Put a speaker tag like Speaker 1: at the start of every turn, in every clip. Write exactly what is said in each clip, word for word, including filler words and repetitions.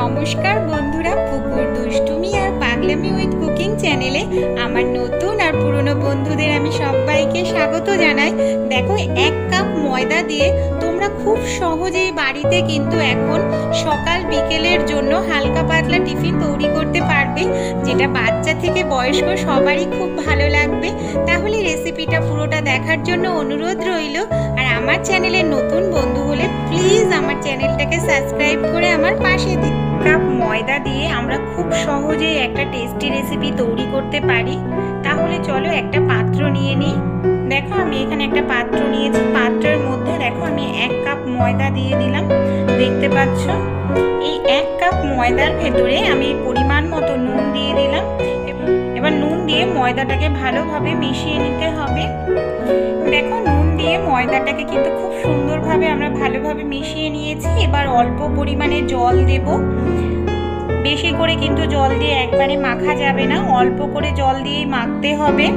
Speaker 1: নমস্কার বন্ধুরা, পুকুর দুষ্টুমি আর পাগলামি উইথ কুকিং চ্যানেলে আমার নতুন আর পুরনো বন্ধুদের আমি সবাইকে স্বাগত জানাই। দেখো, এক কাপ ময়দা দিয়ে তোমরা খুব সহজেই বাড়িতে কিন্তু এখন সকাল বিকেলের জন্য হালকা পাতলা টিফিন তৈরি করতে পারবে, যেটা বাচ্চা থেকে বয়স্ক সবারই খুব ভালো লাগবে। তাহলে রেসিপিটা পুরোটা দেখার জন্য অনুরোধ রইল। আর আমার চ্যানেলের নতুন বন্ধু হলে প্লিজ আমার চ্যানেলটাকে সাবস্ক্রাইব করে আমার পাশে দিন। কাপ ময়দা দিয়ে আমরা খুব সহজেই একটা টেস্টি রেসিপি তৈরি করতে পারি। তাহলে চলো একটা পাত্র নিয়ে নিই। দেখো, আমি এখানে একটা পাত্র নিয়েছি। পাত্রের মধ্যে দেখো আমি এক কাপ ময়দা দিয়ে দিলাম, দেখতে পাচ্ছ। এই এক কাপ ময়দার ভেতরে আমি পরিমাণ মতো নুন দিয়ে দিলাম। এবার নুন দিয়ে ময়দাটাকে ভালোভাবে মিশিয়ে নিতে হবে। দেখো, নুন দিয়ে ময়দাটাকে কিন্তু খুব সুন্দরভাবে আমরা ভালোভাবে মিশিয়ে নিয়েছি। এবার অল্প পরিমাণে জল দেব। বেশি করে কিন্তু জল দিয়ে একবারে মাখা যাবে না, অল্প করে জল দিয়েই মাখতে হবে।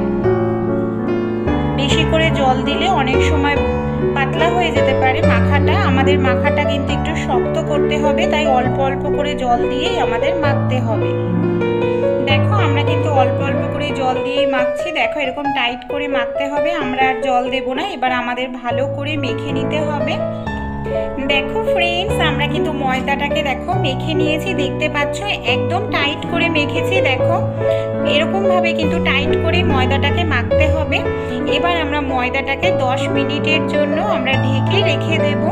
Speaker 1: বেশি করে জল দিলে অনেক সময় পাতলা হয়ে যেতে পারে মাখাটা। আমাদের মাখাটা কিন্তু একটু শক্ত করতে হবে, তাই অল্প অল্প করে জল দিয়েই আমাদের মাখতে হবে। দেখো, আমরা কিন্তু অল্প অল্প করে জল দিয়েই মাখছি। দেখো, এরকম টাইট করে মাখতে হবে, আমরা আর জল দেব না। এবার আমাদের ভালো করে মেখে নিতে হবে। দেখো ফ্রেন্ডস, আমরা কিন্তু ময়দাটাকে দেখো মেখে নিয়েছি, দেখতে পাচ্ছ একদম টাইট করে মেখেছি। দেখো, এরকম ভাবে কিন্তু টাইট করে ময়দাটাকে মাখতে হবে। এবার আমরা ময়দাটাকে দশ মিনিটের জন্য আমরা ঢেকে রেখে দেব।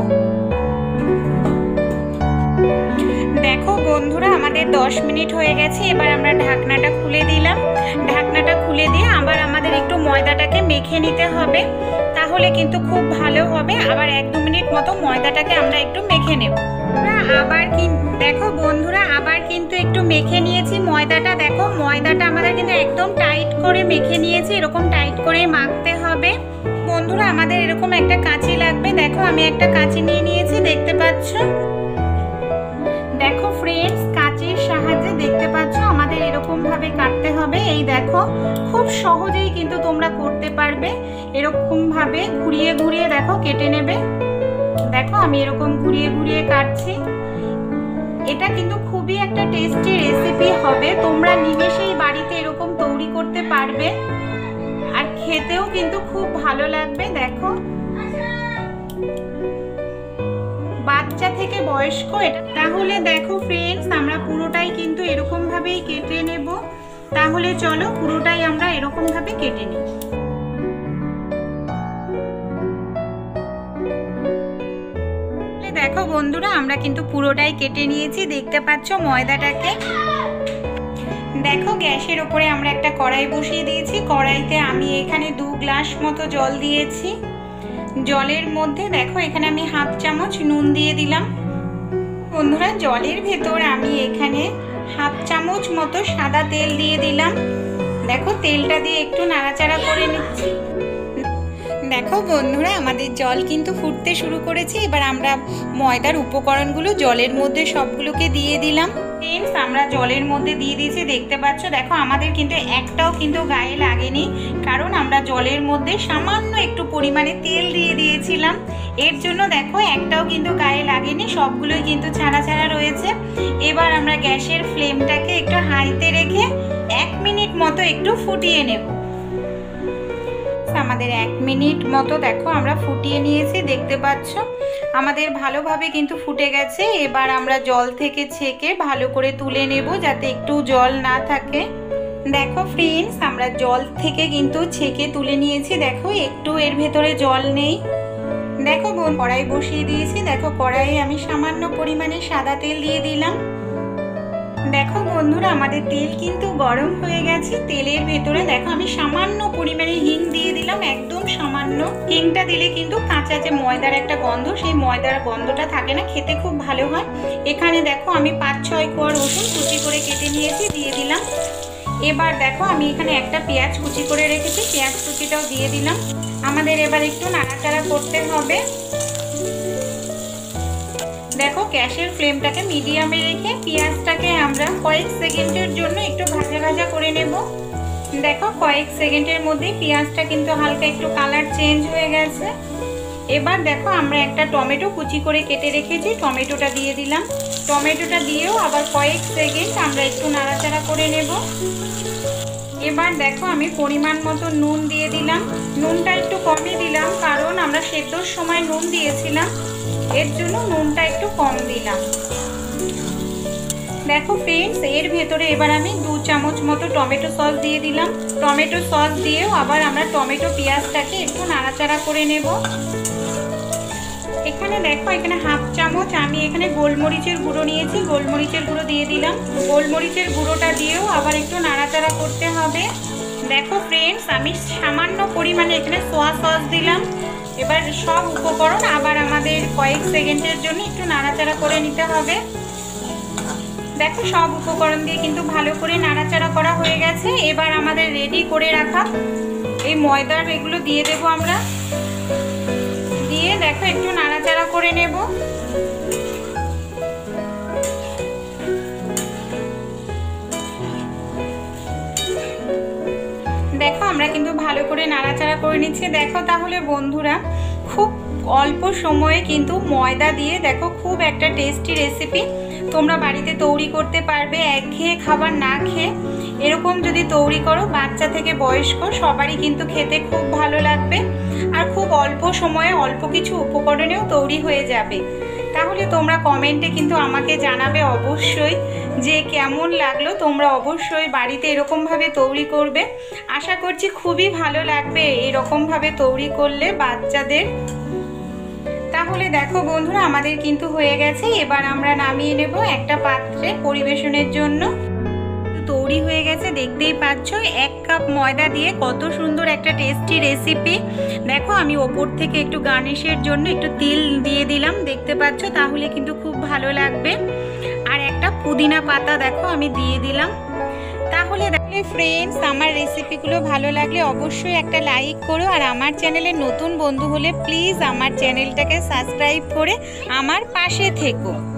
Speaker 1: দেখো বন্ধুরা, আমাদের দশ মিনিট হয়ে গেছে। এবার আমরা ঢাকনাটা খুলে দিলাম। ঢাকনাটা খুলে দিয়ে আবার আমাদের একটু ময়দাটাকে মেখে নিতে হবে, তাহলে কিন্তু খুব ভালো হবে। আবার এক দু মিনিট মতো ময়দাটাকে আমরা একটু মেখে নেব। আবার কি দেখো বন্ধুরা, আবার কিন্তু একটু মেখে নিয়েছি ময়দাটা। দেখো, ময়দাটা আমাদের কিন্তু একদম টাইট করে মেখে নিয়েছি। এরকম টাইট করে মাখতে হবে বন্ধুরা। আমাদের এরকম একটা কাঁচি লাগবে। দেখো, আমি একটা কাঁচি নিয়ে নিয়েছি, দেখতে পাচ্ছ। দেখো ফ্রেন্ডস, কাঁচির সাহায্যে দেখতে পাচ্ছ আমাদের এরকম ভাবে কাটতে হবে। এই দেখো, খুব সহজেই কিন্তু তোমরা করতে পারবে। এরকম ভাবে ঘুরিয়ে ঘুরিয়ে দেখো কেটে নেবে। দেখো, আমি এরকম ঘুরিয়ে ঘুরিয়ে কাটছি। এটা কিন্তু খুবই একটা টেস্টি রেসিপি হবে। তোমরা নিমেষেই বাড়িতে এরকম তৈরি করতে পারবে, আর খেতেও কিন্তু খুব ভালো লাগবে। দেখো, বাচ্চা থেকে বয়স্ক এটা। তাহলে দেখো ফ্রেন্ডস, আমরা পুরোটাই কিন্তু এরকম ভাবেই কেটে নেব। তাহলে চলো পুরোটাই আমরা এরকম ভাবে কেটে নিই। দেখো বন্ধুরা, আমরা কিন্তু পুরোটাই কেটে নিয়েছি, দেখতে পাচ্ছ ময়দাটাকে। দেখো, গ্যাসের উপরে আমরা একটা কড়াই বসিয়ে দিয়েছি। কড়াইতে আমি এখানে দু গ্লাস মতো জল দিয়েছি। জলের মধ্যে দেখো এখানে আমি হাফ চামচ নুন দিয়ে দিলাম। বন্ধুরা, জলের ভেতর আমি এখানে হাফ চামচ মতো সাদা তেল দিয়ে দিলাম। দেখো, তেলটা দিয়ে একটু নাড়াচাড়া করে নিচ্ছি। দেখো বন্ধুরা, আমাদের জল কিন্তু ফুটতে শুরু করেছে। এবার আমরা ময়দার উপকরণগুলো জলের মধ্যে সবগুলোকে দিয়ে দিলাম। ফ্রেন্ডস, আমরা জলের মধ্যে দিয়ে দিয়েছি, দেখতে পাচ্ছ। দেখো, আমাদের কিন্তু একটাও কিন্তু গায়ে লাগেনি, কারণ আমরা জলের মধ্যে সামান্য একটু পরিমাণে তেল দিয়ে দিয়েছিলাম। এর জন্য দেখো একটাও কিন্তু গায়ে লাগেনি, সবগুলোই কিন্তু ছাড়া ছাড়া রয়েছে। এবার আমরা গ্যাসের ফ্লেমটাকে একটু হাইতে রেখে এক মিনিট মতো একটু ফুটিয়ে নেব। আমাদের এক মিনিট মতো দেখো আমরা ফুটিয়ে নিয়েছি, দেখতে পাচ্ছ আমাদের ভালোভাবে কিন্তু ফুটে গেছে। এবার আমরা জল থেকে ছেঁকে ভালো করে তুলে নেব, যাতে একটু জল না থাকে। দেখো ফ্রেন্ডস, আমরা জল থেকে কিন্তু ছেঁকে তুলে নিয়েছি। দেখো, একটু এর ভেতরে জল নেই। দেখো, কড়াই বসিয়ে দিয়েছি। দেখো, কড়াইয়ে আমি সামান্য পরিমাণে সাদা তেল দিয়ে দিলাম। দেখো বন্ধুরা, আমাদের তেল কিন্তু গরম হয়ে গেছে। তেলের ভেতরে দেখো আমি সামান্য পরিমাণে হিং দিয়ে দিলাম, একদম সামান্য। হিংটা দিলে কিন্তু কাঁচা যে ময়দার একটা গন্ধ, সেই ময়দার গন্ধটা থাকে না, খেতে খুব ভালো হয়। এখানে দেখো আমি পাঁচ ছয় কোয়া রসুন কুচি করে কেটে নিয়েছি, দিয়ে দিলাম। এবার দেখো আমি এখানে একটা পেঁয়াজ কুচি করে রেখেছি, পেঁয়াজ কুচিটাও দিয়ে দিলাম। আমাদের এবার একটু নাড়াচাড়া করতে হবে। দেখো, গ্যাসের ফ্লেমটাকে মিডিয়ামে রেখে পেঁয়াজটাকে আমরা কয়েক সেকেন্ডের জন্য একটু ভাজা ভাজা করে নেব। দেখো, কয়েক সেকেন্ডের মধ্যে পেঁয়াজটা কিন্তু হালকা একটু কালার চেঞ্জ হয়ে গেছে। এবার দেখো আমরা একটা টমেটো কুচি করে কেটে রেখেছি, টমেটোটা দিয়ে দিলাম। টমেটোটা দিয়েও আবার কয়েক সেকেন্ড আমরা একটু নাড়াচাড়া করে নেব। এবার দেখো আমি পরিমাণ মতো নুন দিয়ে দিলাম। নুনটা একটু কমই দিলাম কারণ আমরা সেদ্ধর সময় নুন দিয়েছিলাম, এর জন্য নুনটা একটু কম দিলাম। দেখো ফ্রেন্ডস, এর ভেতরে এবার আমি দু চামচ মতো টমেটো সস দিয়ে দিলাম। টমেটো সস দিয়েও আবার আমরা টমেটো পেঁয়াজটাকে একটু নাড়াচাড়া করে নেব। এখানে দেখো এখানে হাফ চামচ আমি এখানে গোলমরিচের গুঁড়ো নিয়েছি, গোলমরিচের গুঁড়ো দিয়ে দিলাম। গোলমরিচের গুঁড়োটা দিয়েও আবার একটু নাড়াচাড়া করতে হবে। দেখো ফ্রেন্ডস, আমি সামান্য পরিমাণে এখানে সোয়া সস দিলাম। এবার সব উপকরণ আবার আমাদের কয়েক সেকেন্ডের জন্য একটু নাড়াচাড়া করে নিতে হবে। দেখো সব উপকরণ দিয়ে কিন্তু ভালো করে নাড়াচাড়া করা হয়ে গেছে। এবার আমাদের রেডি করে রাখা এই ময়দার এগুলো দিয়ে দেবো আমরা। দিয়ে দেখো একটু নাড়াচাড়া করে নেব। দেখো আমরা কিন্তু ভালো করে নাড়াচাড়া করে নিচ্ছি। দেখো তাহলে বন্ধুরা, খুব অল্প সময়ে কিন্তু ময়দা দিয়ে দেখো খুব একটা টেস্টি রেসিপি তোমরা বাড়িতে তৈরি করতে পারবে। একঘেয়ে খাবার না খেয়ে এরকম যদি তৈরি করো, বাচ্চা থেকে বয়স্ক সবারই কিন্তু খেতে খুব ভালো লাগবে। আর খুব অল্প সময়ে অল্প কিছু উপকরণেও তৈরি হয়ে যাবে। তাহলে তোমরা কমেন্টে কিন্তু আমাকে জানাবে অবশ্যই যে কেমন লাগলো। তোমরা অবশ্যই বাড়িতে এরকমভাবে তৈরি করবে। আশা করছি খুবই ভালো লাগবে এরকমভাবে তৈরি করলে বাচ্চাদের। তাহলে দেখো বন্ধুরা, আমাদের কিন্তু হয়ে গেছে। এবার আমরা নামিয়ে নেব একটা পাত্রে পরিবেশনের জন্য। তৈরি হয়ে গেছে, দেখতেই পাচ্ছ এক কাপ ময়দা দিয়ে কত সুন্দর একটা টেস্টি রেসিপি। দেখো আমি ওপর থেকে একটু গার্নিশের জন্য একটু তিল দিয়ে দিলাম, দেখতে পাচ্ছ, তাহলে কিন্তু খুব ভালো লাগবে। আর একটা পুদিনা পাতা দেখো আমি দিয়ে দিলাম। তাহলে দেখলে ফ্রেন্ডস, আমার রেসিপিগুলো ভালো লাগলে অবশ্যই একটা লাইক করো। আর আমার চ্যানেলে নতুন বন্ধু হলে প্লিজ আমার চ্যানেলটাকে সাবস্ক্রাইব করে আমার পাশে থেকো।